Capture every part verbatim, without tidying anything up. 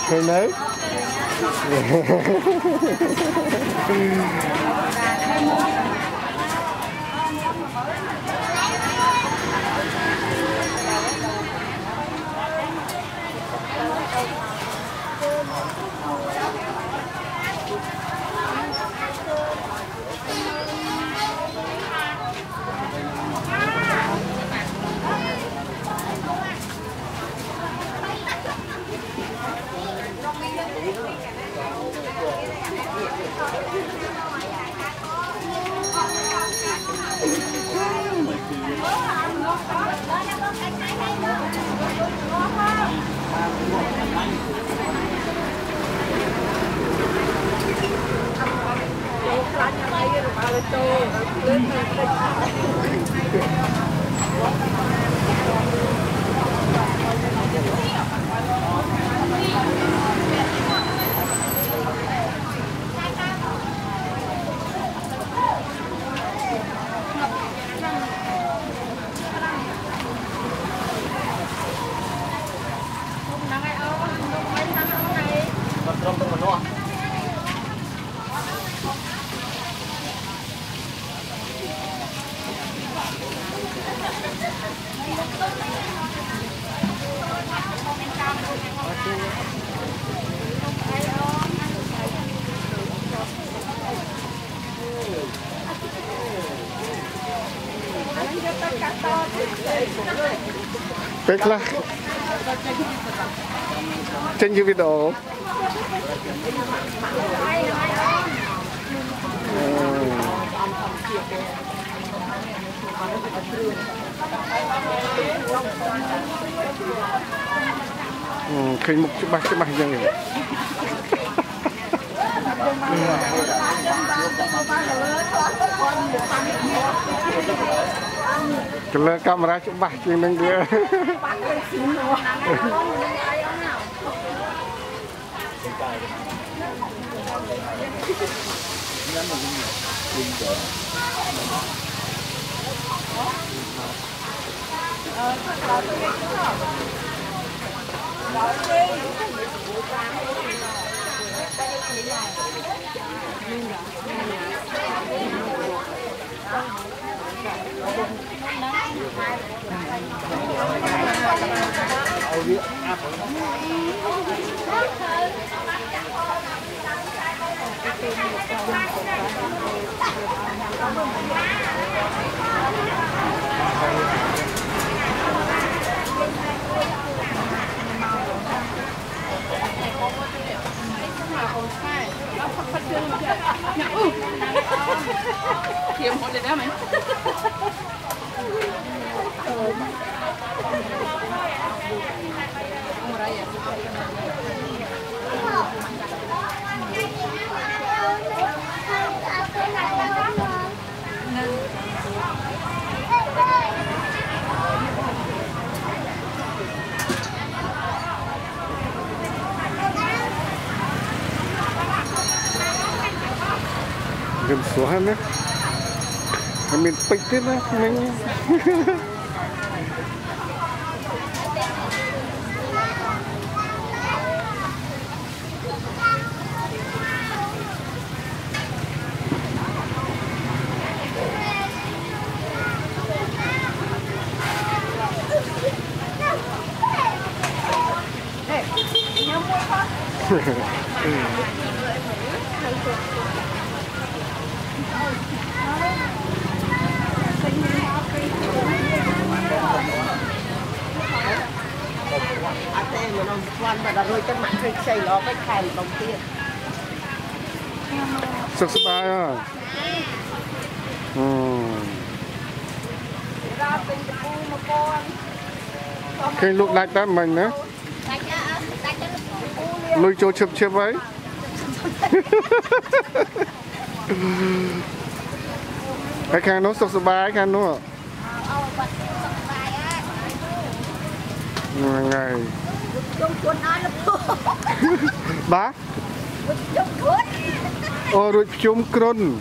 Thế đấy. Thích lắm. Trên như video. Ừ, khi một chút bạc chút bạc như vậy. Cái lơ camera chụp bạc chứ nâng kia. Kiếm một để đó mày. Gần số hai mét. Mình bịch thế đó mình. Sức sức bài à. Khi lúc đặt đó mình nữa. Lùi chỗ chụp chụp ấy. Cái khăn nó sức sức bài khăn nó. Ngày bác ô rồi chung cron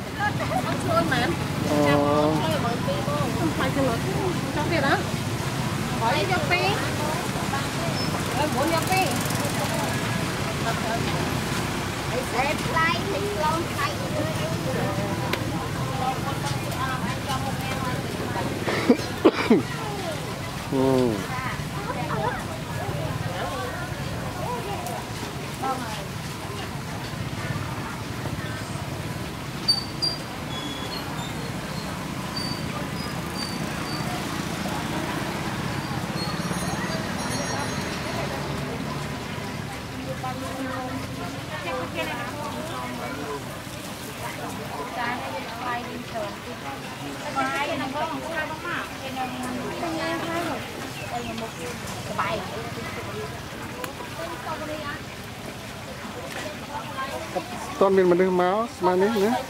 ตอนเป็นมันดึงเมาส์มานี่นะ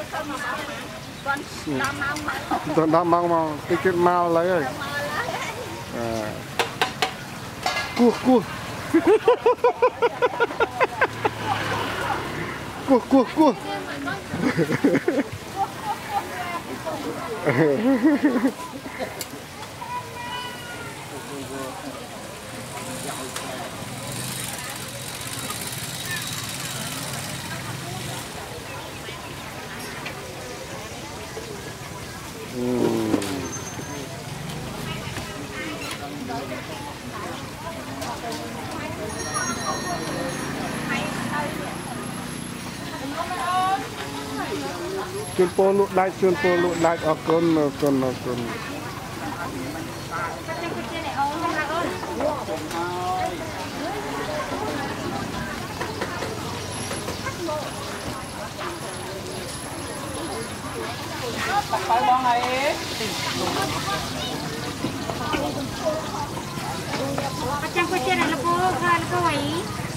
ตอนดำเมาเมาไปกินเมาเลยอ่ากูกูกูกูกูchuồn po lụt đai chuồn po lụt đai ở con ở con ở con phải bong này Macam kucing nak lepas kan kau ini.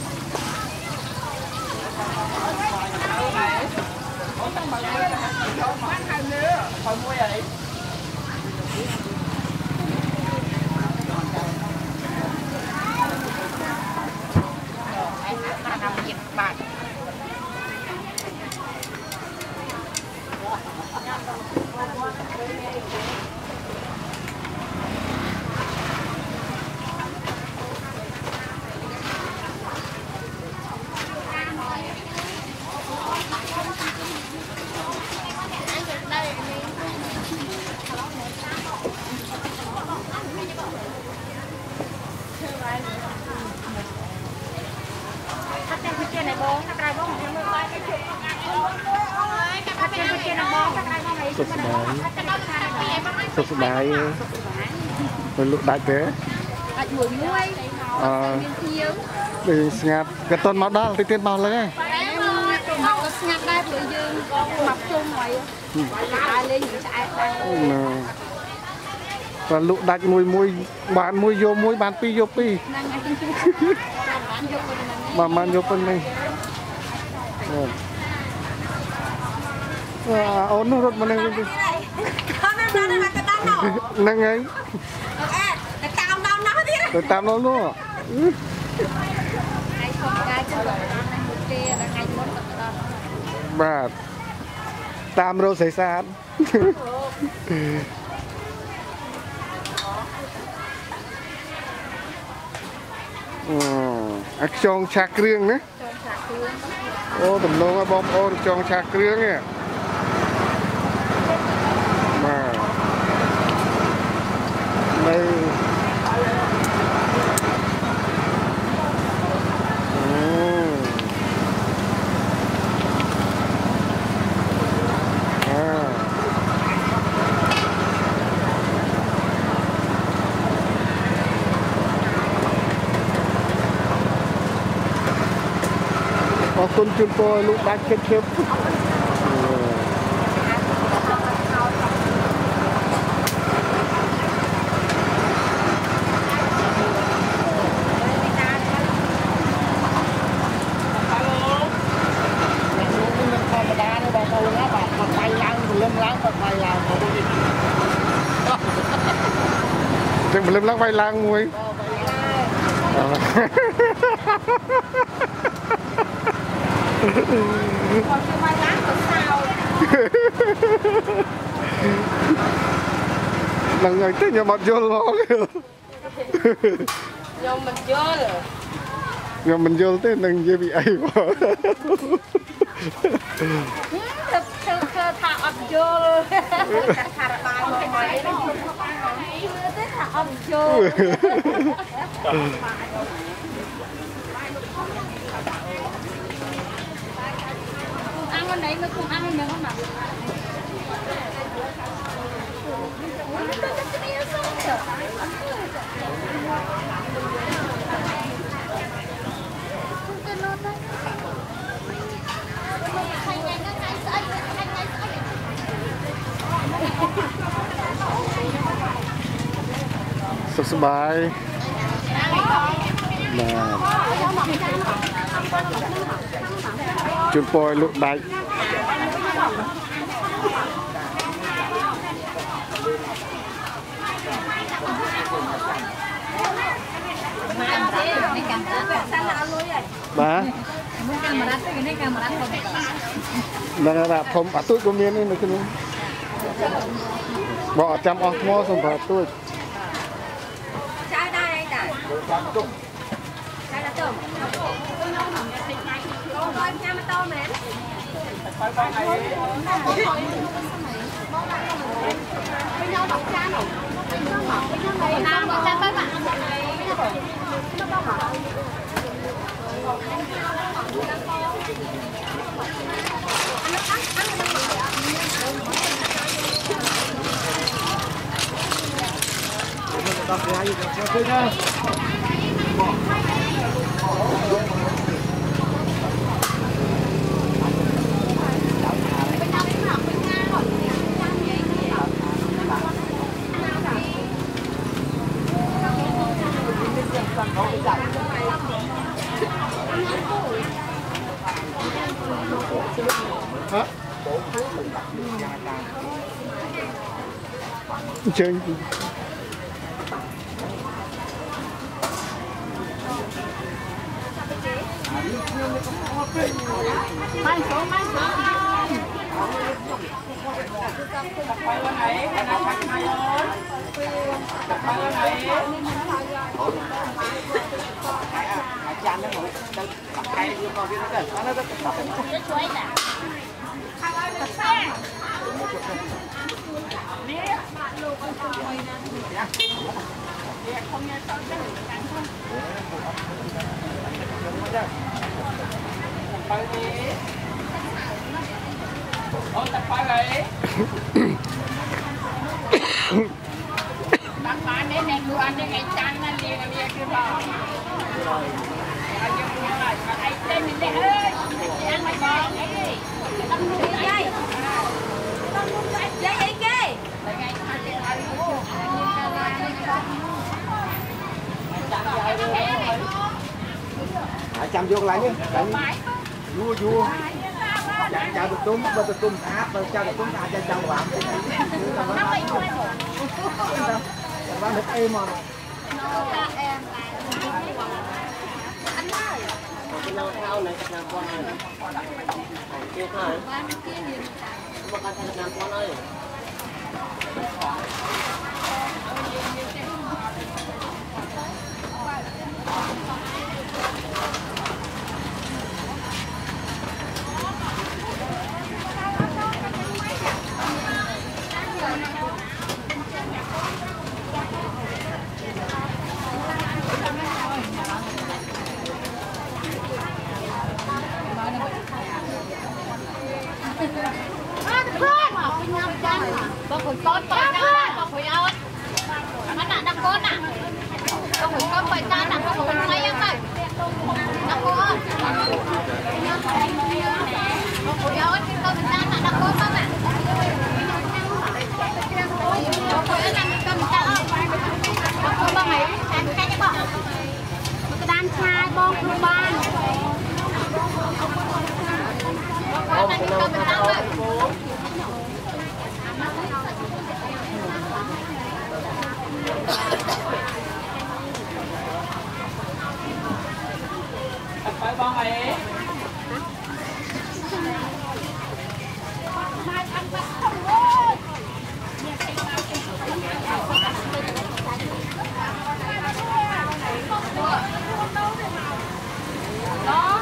thôi mua vậy năm mươi bạc Macam kucing nak bong, tak kena bong. Macam kucing nak bong, tak kena bong. សុខសប្បាយសុខសប្បាយទៅលក់ដាច់ទេ Adaមួយមួយអឺមានធៀងដូចស្ងាត់ក៏តន់មកដល់តិចទៀតមកលើហើយមកក៏ស្ងាត់ដែរព្រោះយើងមកជុំហើយតែលេងឆ្អែតដែរតែលក់ដាច់មួយមួយបានមួយយកមួយបានពីរយកពីរហ្នឹងហើយបានយកទៅហ្នឹងបានបានយកប៉ុណ្ណឹងអូននោះរត់មកនឹងវិញ Không nên ra đây là cái đám nổ. ហ្នឹងហើយ Ê, cái cam đau nó thế. ទៅតាមនោះនោះ Ai không ra cho nó một tia là ngày một tận đó. បាទតាមរោស័យសាទអូអាខ្យងឆាគ្រឿងណា Cho sạc hương. អូតំណងឲ្យបងប្អូនចងឆាគ្រឿងនេះបាទនៅអរគុណជូនពរលោកដាច់គិតជិបចឹងបលឹមឡើងវាយឡើងមួយ Còn cho mai lá có sao. ឡើងហើយទៅខ្ញុំអត់យល់មក Nhưng mình chưa rồi. ខ្ញុំមិនយល់ទេនឹងនិយាយពីអីបង Thực sự thơ thả ập vô. Thả ra bài một bài đó. Thế thả ập vô. đây nó không ăn nữa không mà สุขสบายมาจุดปล่อยลูกได้มานั่นผมอัดตุ้ยก็มีนี่นะคุณลุงบอกจำออกมอสมบัติตุ้ย trái đây đây trái là tôm thôi nha mà tôm nè với nhau bọc cha rồi nam bọc cha với bạn hả? Chơi mang xuống mang xuống Tập quay bên này, cái nào cắt mai ơi. Tập quay bên này. Chán nó ngồi, tập quay đi con đi nó nó nó tập. cái chuối nè Nè. Nè, không nghe sao chứ cắn không. Tập quay đi. Ôi tập quay vậy. Tập quay đến này luôn anh ngày chán nó liền liền kia vào. Anh chưa nghe lại mà anh tên mình đây ơi. Anh mày bò ấy. tâm nuôi dây dây dây kia chăm vô lại nhé, vua vua, chào được tôm, bắt được tôm áp, chào được tôm áp, chào chào bạn, bạn được em mà, Nó thao này chắc làm con này. Kia thôi. Mà con thật làm con ơi. con khủi con phải ra con khủi ơi nó là đâm con à con khủi con phải ra là con khủi mấy em ơi đâm con ơi con khủi ơi cái con mình ra là đâm con không à con khủi ơi là con mình ra ơi con khủi bao mấy em cái nhá bọn cái đan trai bông khủi ban con khủi là con mình ra ơi Tập quay bong ấy. đó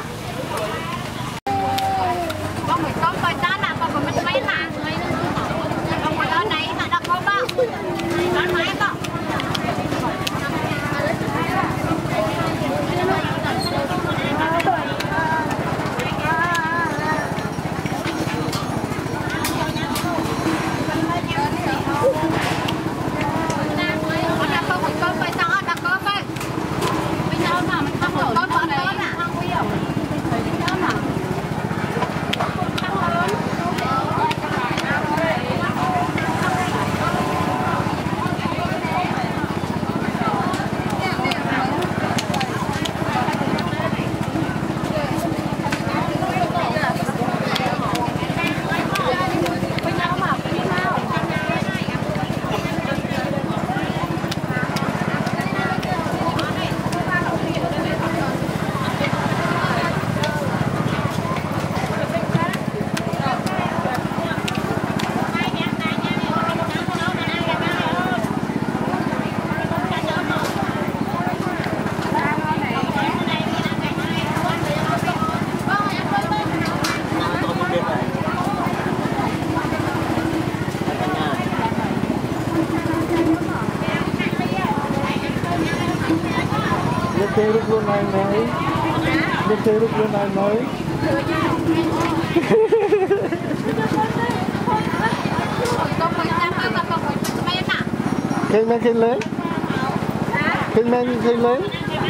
con phải con phải ta là con phải mấy mấy là con phải ở này là đặt con bao con máy bao lúc luôn này mới biết chơi lúc luôn này mới Kinh men kinh lớn Kinh men kinh lớn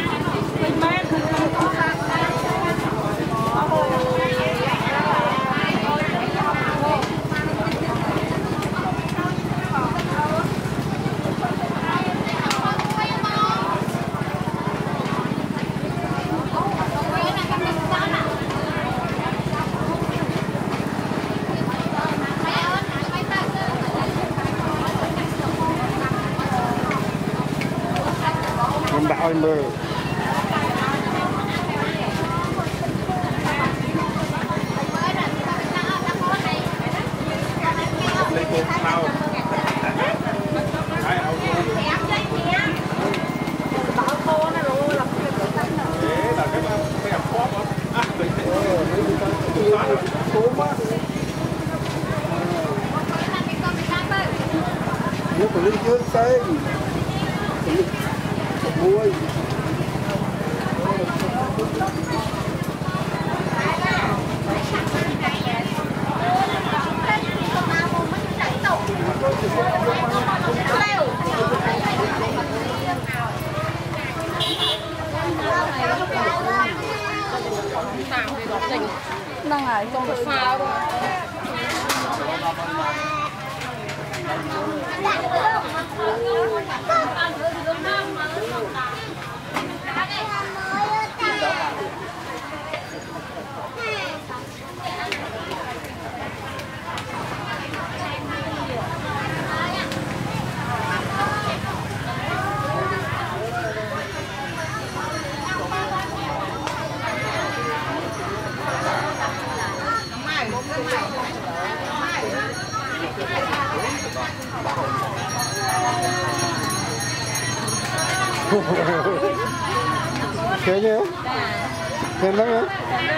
đạo ơi mơ nước của linh dương tây muối đang ở trong một pha thế nhé thêm lắm nhé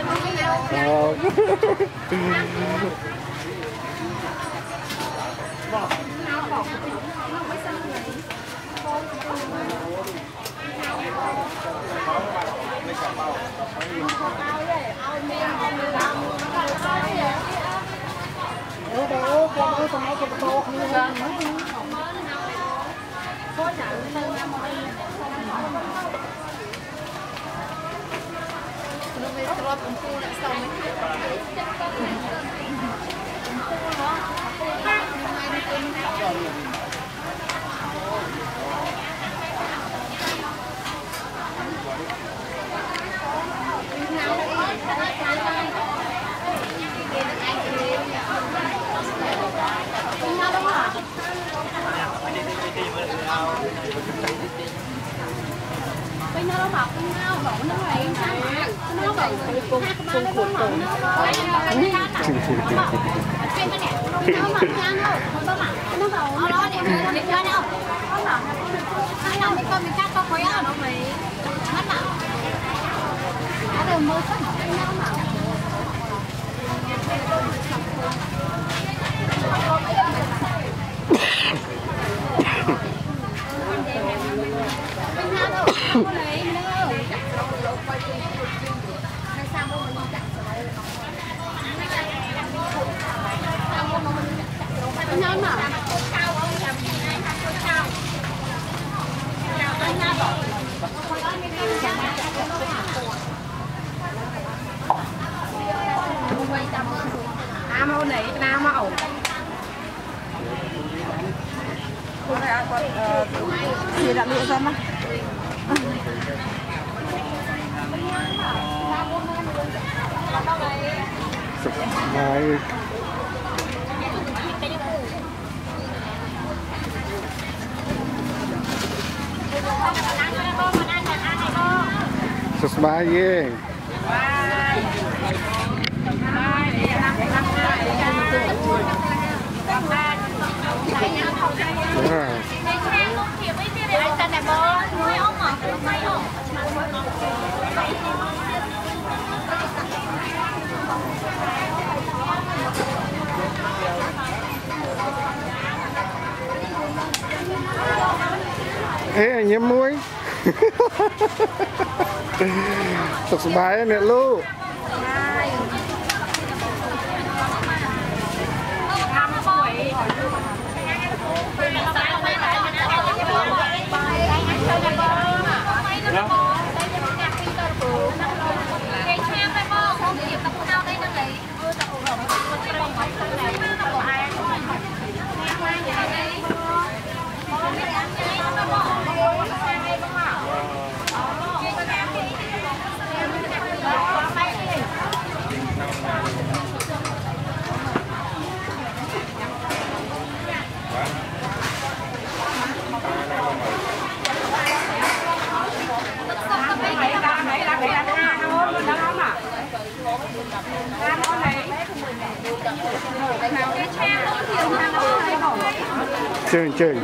bên nó bọc nó bọc nó này nó bọc cùng cùng cuộn cùng nó cái này trên cái này nó mặc trang thôi nó mặc nó bảo nó để nó để cho nhau nó bảo hai năm mình con mình cắt con khói ở nó mày nó bảo nó đều mơ sắc nó bảo à màu này nào màu con này ăn con gì đã lựa ra mà Đấy. Subscribe ghê. Đúng rồi. Ê, nhấm muối. สุขสบายเนี่ยลูกchơi chơi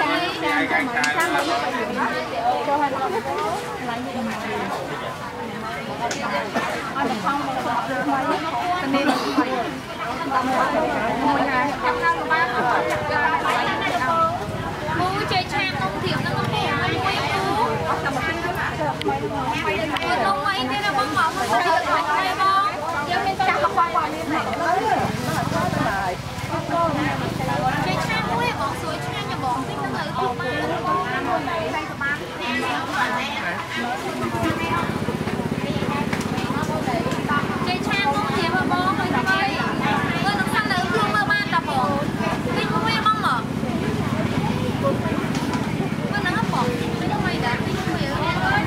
chơi trang không thiểu nó không đẹp nó quay cú không quay thế nó bóng bóng không chơi quay bóng giờ mình trang học qua qua như này chơi trang cũng là bóng suối trang nhà bóng tinh nó ở top ba chơi trang không thiểu mà bóng rồi thôi ơi nó sang lớn thương mơ ban tập bóng tinh không quay bóng mở nó nó hấp bóng nó mày đã tinh không quay ở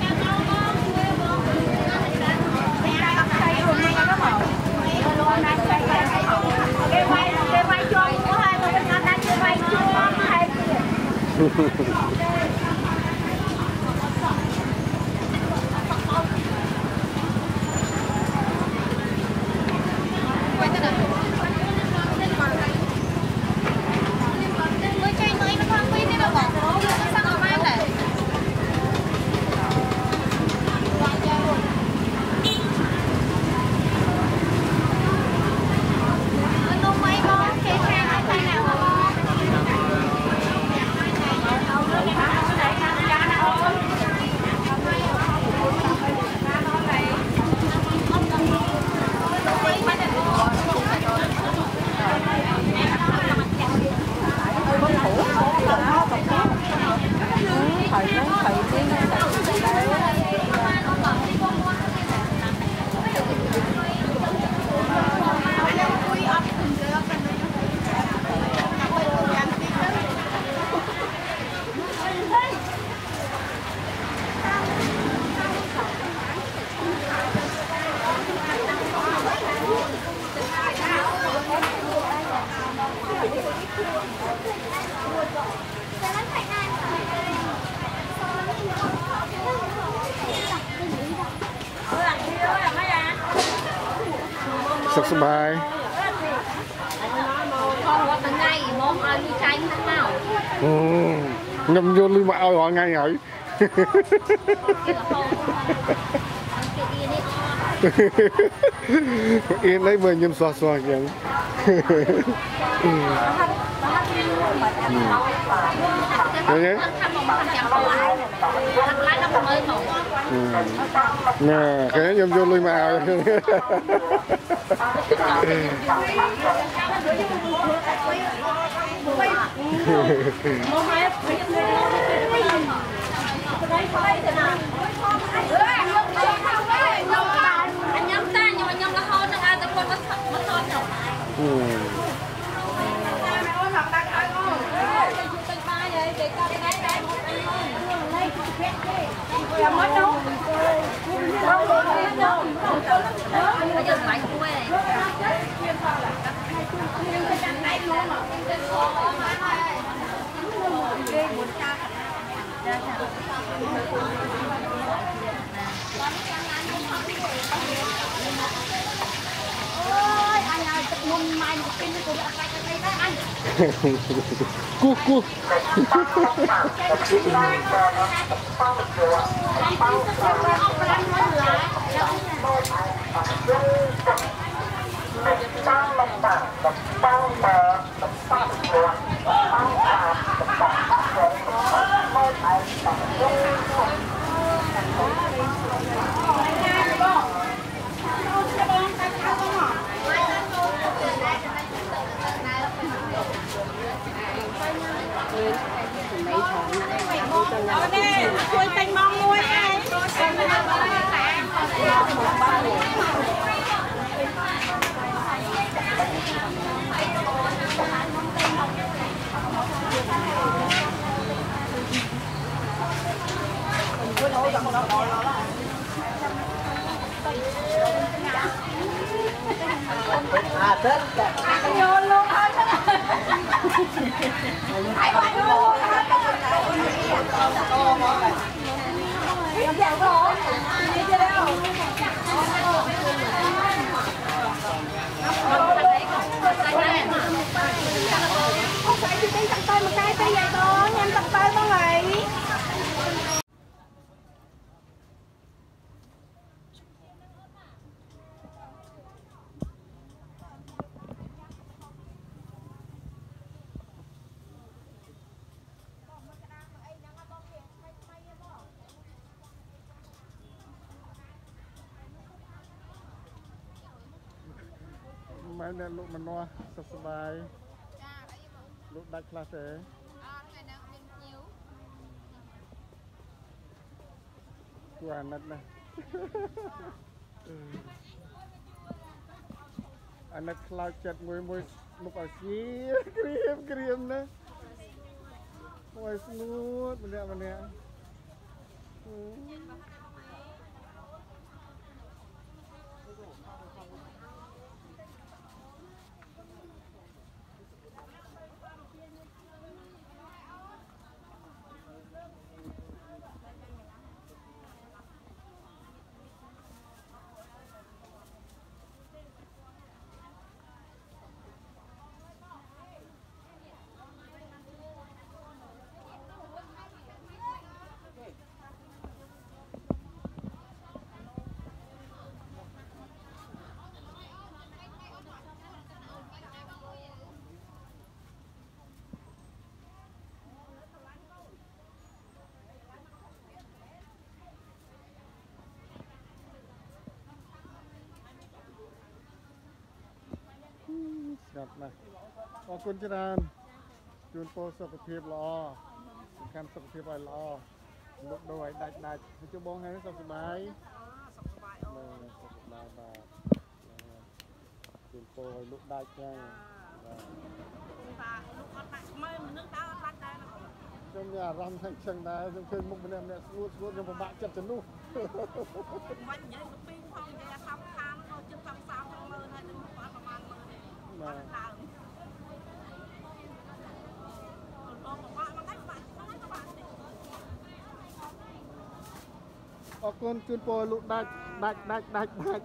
สุขสบาย nhầm vô lưu mà ao họ ngay rồi yên đấy vừa nhầm xoa xoa kìa đấy nè cái nhầm vô lưu mà ao anh nhắm ta nhưng mà nhắm là hôn nó ai ta con nó nó hôn đâu bây giờ lại quê ôi anh ơi tập môn mai một kinh tôi đã phải cái đấy anh cu cu à tết vô luôn thôi hai bạn luôn dạ rồi đi chưa đâu không phải đi đi tận tay một cái tay vậy to nhanh tận tay đó này mấy nè lụa mình noa sắp sài lụa đạch là thế tua nát này anh nát cloud chặt mùi mùi lúc ở xí krim krim nè mùi smooth mình nè mình nè Gặp này, có quân chân an, chuyên phố sọc thiệp lò, khăn sọc thiệp bài lò, lúc đầu ấy đạch đạch, cho bông hay sọc bài, sọc bài và chuyên phố lúc đạch nha, trong nhà răm thành chân đá, trong trên mục bên em nè, suốt suốt trong một bạn chặt chân nu. Ở con chuyên phố lúc đạch đạch đạch đạch đạch.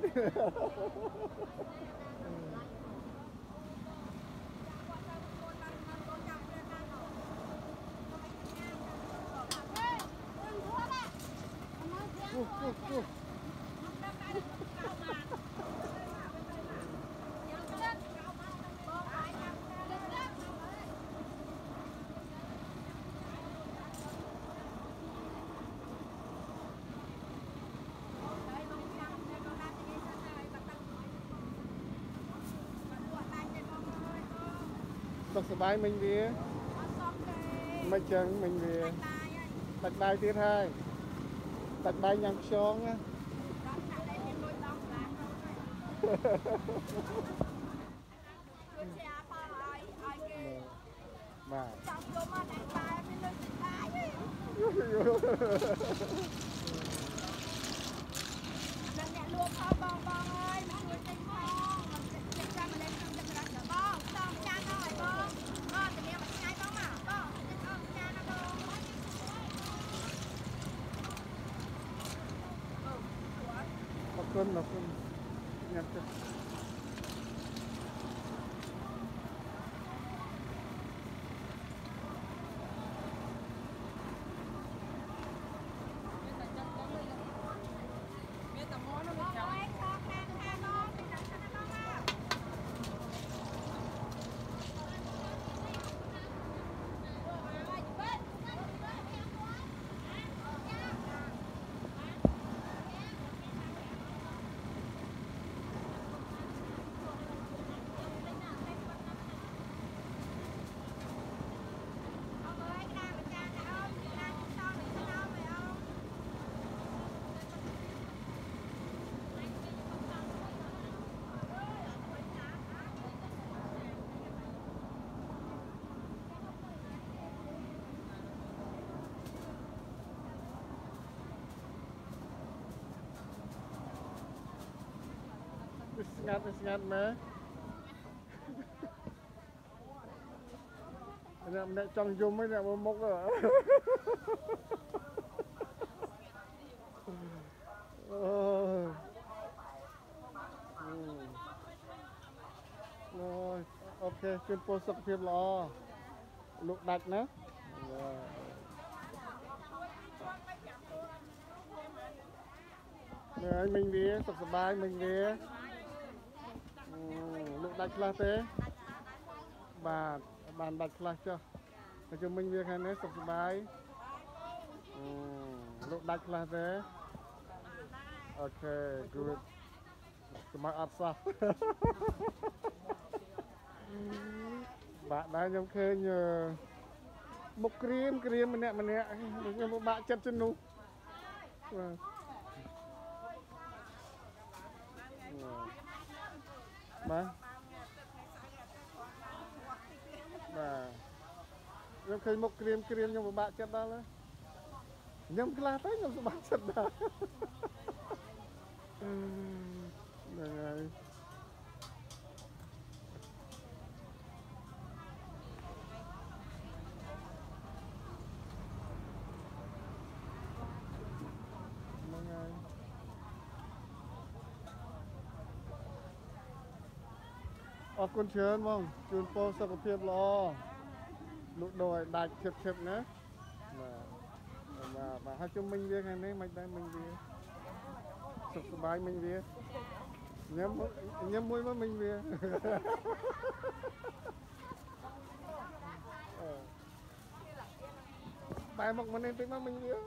Uh, uh, uh. Sọc sờ bài mình về, mấy chân mình về, đặt bài tiết hai, đặt bài nhang xông á. Mà. Con là con nhặt cho ngạt ngạt mẹ nè mẹ trong zoom mấy nè mốc rồi rồi ok chuyên po sập phim lo lục đặt nữa rồi mình đi sập sập bài mình đi lục đặt là thế bà bàn đặt là cho cho mình việc này sập sập bài lục đặt là thế ok good smart asa bạn đã nhầm khơi nhờ một cream cream mình nè mình nè được một bạn chất chân nụ mà mà nhầm khơi một cream cream nhầm một bạn chất đó là nhầm cái lá tới nhầm một bạn chất đó nàyออกคุณเชิญมองจูนโปสุขภาพรอลุกโดยดักเข็บๆนะมามามาให้จุ่มมิงเวียไงนี่ไม่ได้มิงเวียสุขสบายมิงเวียย้ำย้ำมวยมามิงเวียไปหมกมันเองไปมามิงเวีย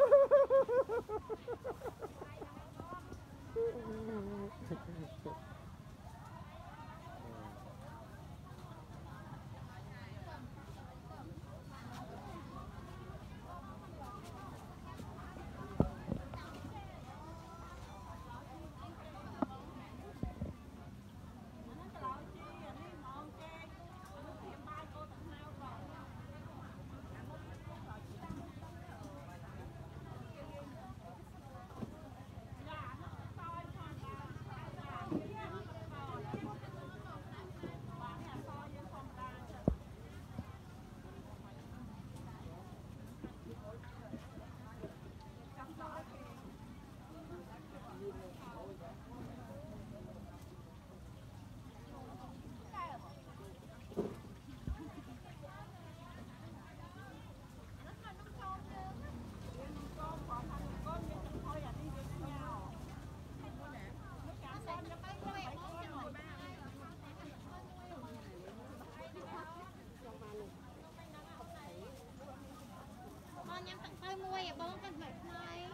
con nhắm tặng tay mua à bông con phải này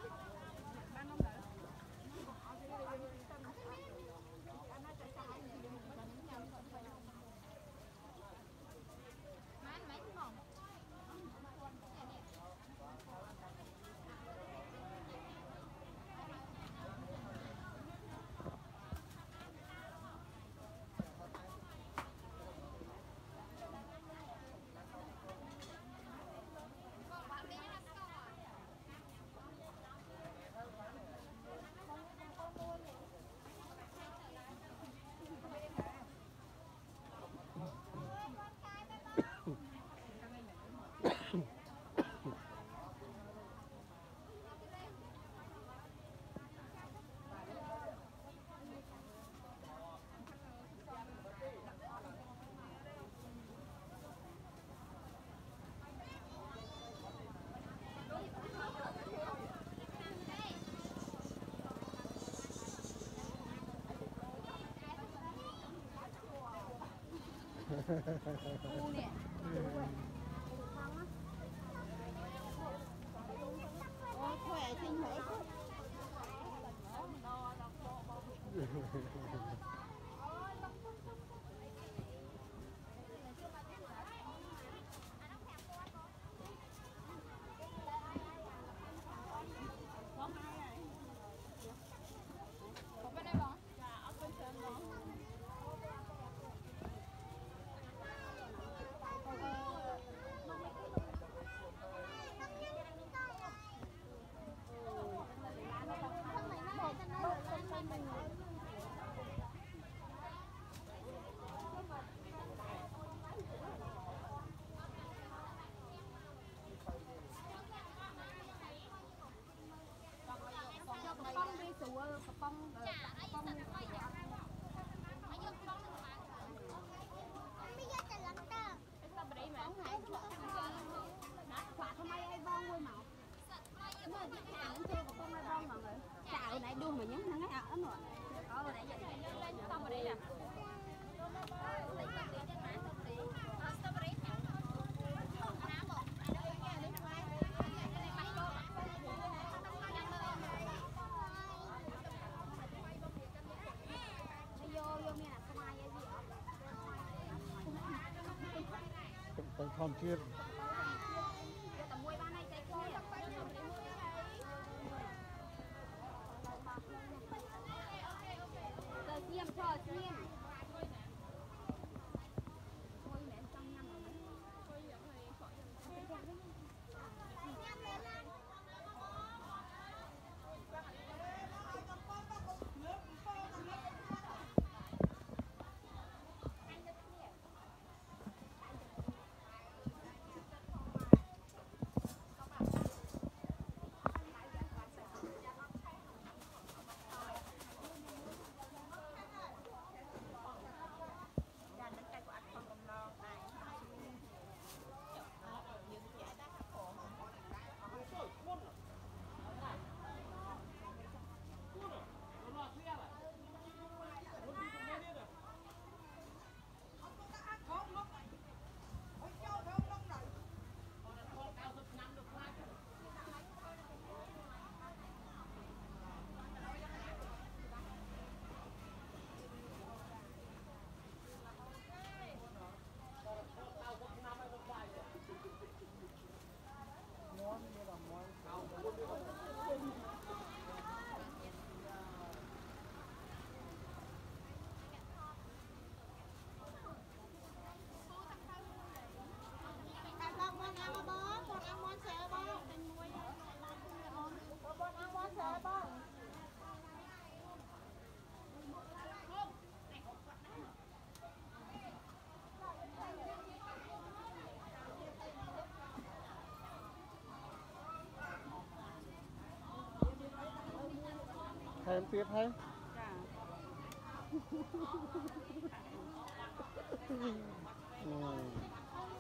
mấy phòng u nè ôi khỏe xinh vậy ធម្មជាតិតែមួយបានឯងតែគ្នាខ្ញុំតែមួយហើយទៅស្ងៀមឈរស្ងៀមមួយមែនចង់ញ៉ាំអត់ណាជួយយកឲ្យខកយ៉ាងញ៉ាំមែនណាថែមទៀតហើយចា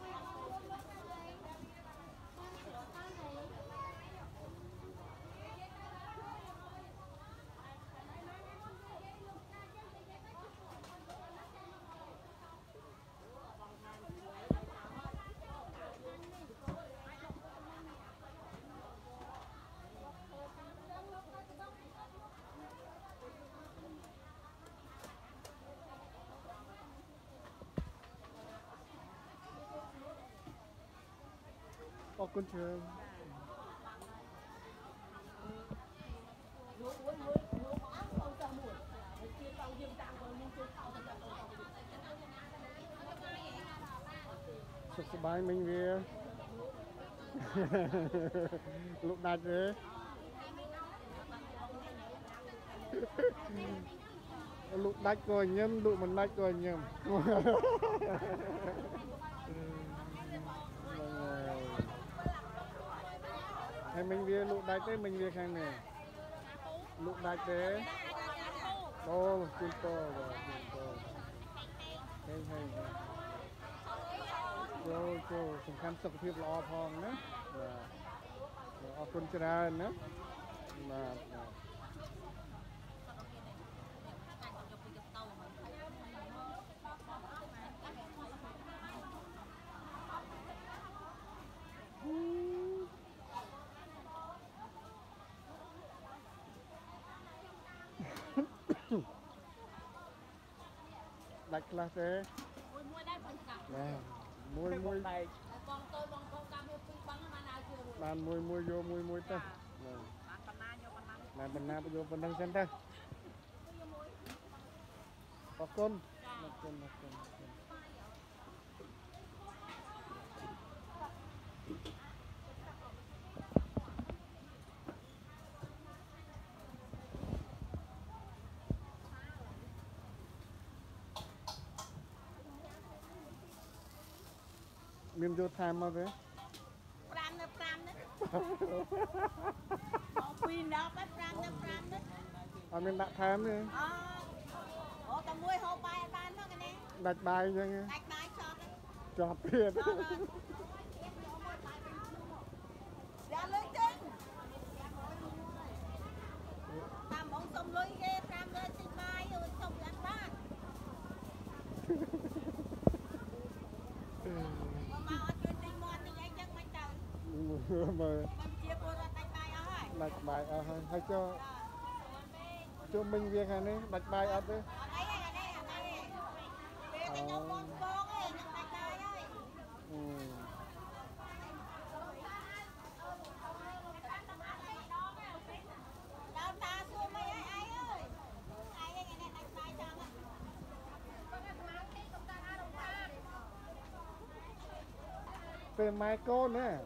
អរគុណច្រើន សុខសប្បាយមិញវាលោកដាច់ទេលោកដាច់ក៏ញឹមលោកមិនដាច់ក៏ញឹមហើយមិញវាលោកដាច់ទេមិញវាខាងនេះលោកដាច់ទេអូជូនពរបាទជូនពរហេហេចូលចូលសំខាន់សុខភាពល្អផងណាបាទអរគុណច្រើនណាបាទដាច់ខ្លះទេមួយមួយដែរបងកាប់បាទមួយមួយដែកបងតូចបងកូនកាប់វាពីរបងបានឲ្យជួយបានមួយមួយយកមួយមួយទៅបានបណ្ណាយកបណ្ណាបានបណ្ណាទៅយកបណ្ដឹងសិនទៅអរគុណអរគុណអរគុណមានយកថែមមកទេប្រាំនៅប្រាំនេះមកពីរដបហើយប្រាំនៅប្រាំនេះអត់មានដាក់ថែមទេអូអូតែមួយហូបបាយអត់បានមកនេះដាច់បាយអញ្ចឹងដាច់បាយចប់ចប់ទៀតយ៉ាលុយចេញតាមបងសុំលុយគេប្រាំលើទិញបាយសុំអត់បានមកអត់ជួយទិញមាត់ទិញអីចឹងមិនទៅមើលមិនជាពលរដ្ឋដាច់បាយអស់ហើយដាច់បាយអស់ហើយហើយចុះជុំមិញវាខាងនេះដាច់បាយអត់ទេអត់អីអត់អីអត់អីពេលខ្ញុំបងបងឯងខ្ញុំដាច់បាយហើយ tên mai cô nè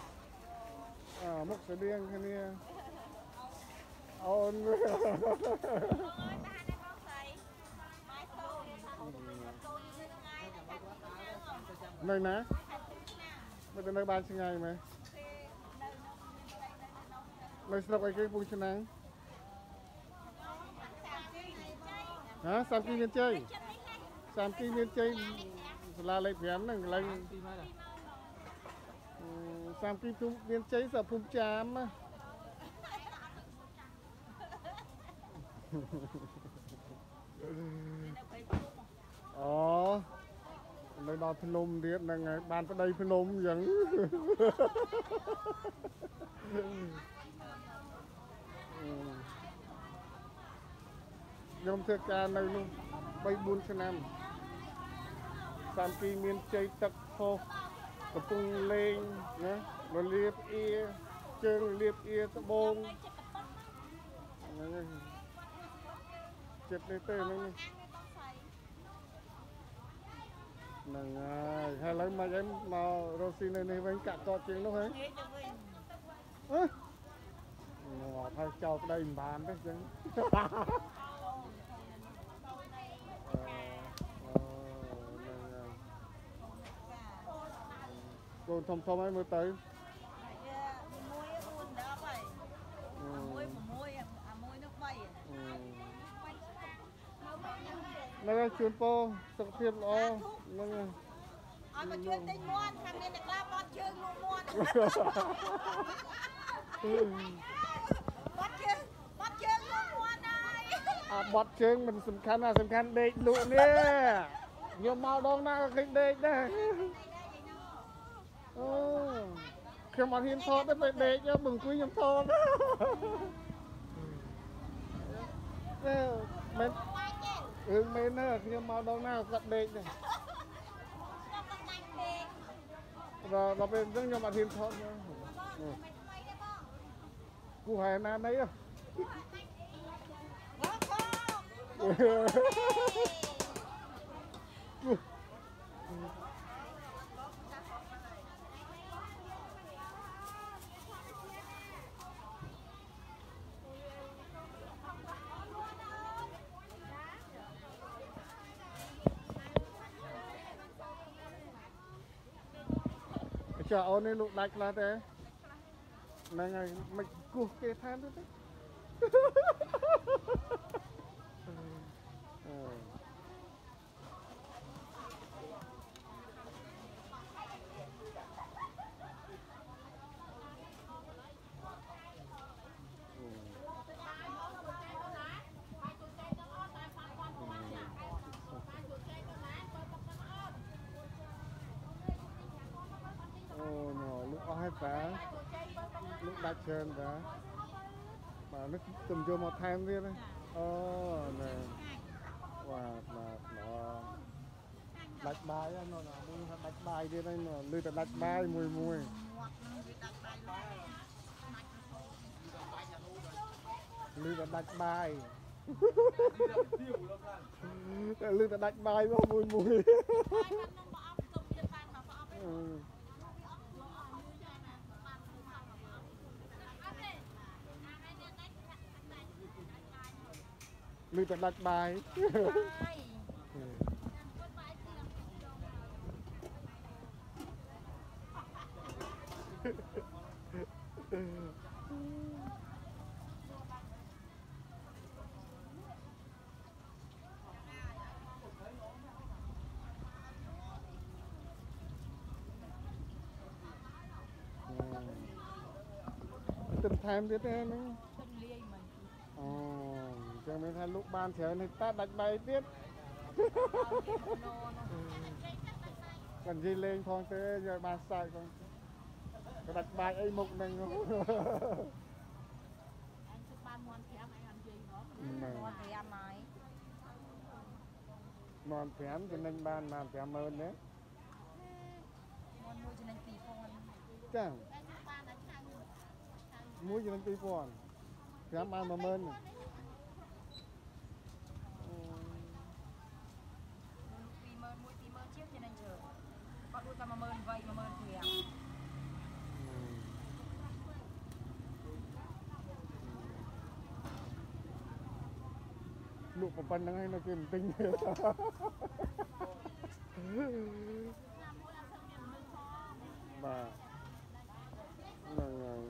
à mục sẽ điên cái này ôn nơi ná bây giờ nơi ban sinh ngày mà nơi sắp cái cái vùng chân nắng hả sam kim miền chơi sam kim miền chơi là lấy phèn này lấy sam kim phum miền chơi giờ phum chám á ờ nơi đó phun lùm điết là ngày ban vào đây phun lùm vẫn nhôm thưa ca nơi luôn bay buôn cho nam sam kim miền chơi tật phô tập trung lên nhé rồi liệp ia chân liệp ia tập bông chết lấy tên này nè hay lấy mà em mà rosi này này với cả cọ chuyện lúc ấy ngọt hay cho cái đây bàn đấy chứ còn thông thông ấy mới tới nó là chuyên po sọc thiệp lo nó là ai mà chuyên tinh muôn thằng này là bọt chương luôn muôn bọt chương bọt chương luôn muôn ơi à bọt chương mình sầm khăn à sầm khăn địch lụ nè nhiều màu đông na cái địch đây khi mà hiên thọ tới phải địch cho bừng quý nhầm thọ mình ừ mình nữa nhưng mà đâu nào gặp địch này rồi là bên rất nhiều bạn hiền thọ cụ hải nam đấy à chợ ôn này lụt đạch là thế này ngày mày cuộc kê than thế có hai phá lúc đặt trên đó mà nó từng vô một tham đi đấy ồ nè wow mà nó đặt bài nó là mua đặt bài đi đây mà lưu đặt bài mùi mùi lưu đặt bài lưu đặt bài mà mùi mùi lưu tận đặt bài từng tham tiếp thế nữa cho nên thay lúc ban theo này ta đặt bài tiếp còn gì lên phong thế giờ ban sai không có đặt bài ấy mục này không anh chụp ban mòn thém anh làm gì đó mòn thém này mòn thém cho nên ban mòn thém hơn đấy mòn mua cho nên tỷ phòn chẳng mua cho nên tỷ phòn thém ăn mà mơn này mơn mua tí mơn chiếc cho nên chờ con đuôi ta mà mơn vậy mà mơn thuyền lụa của phần năng nó kiếm tinh mà là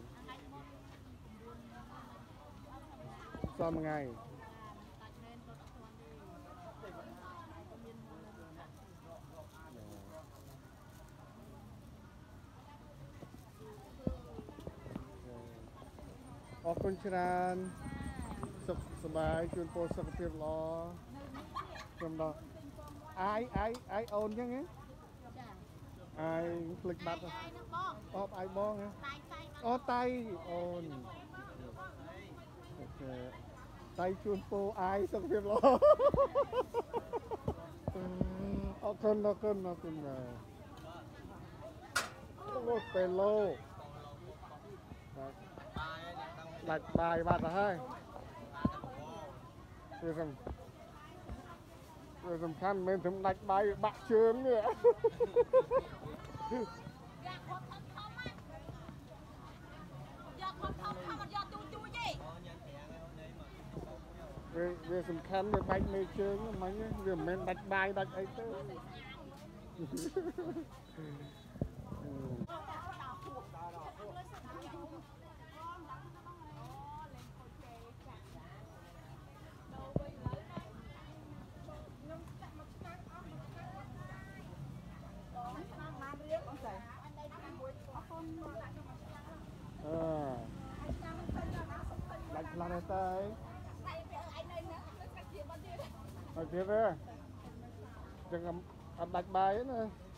sau một ngàyออกคนชราสุขสบายชวนโปรสุขภาพรอจำดอกไอไอไอโอนยังไงไอคลิกบัตรออฟไอบ้องไงอ๋อไตโอนโอเคไตชวนโปรไอสุขภาพรอออกคนออกคนออกคนมาโลกเป็นโลกđặt bài bạt là hai rồi xong rồi xong khăn mình thầm đặt bài bạc trường nữa rồi rồi xong khăn rồi bạch mê trường mấy rồi mình đặt bài đặt ấy tới à đặt là này tới ở kia đó đừng ăn đặt bài nữa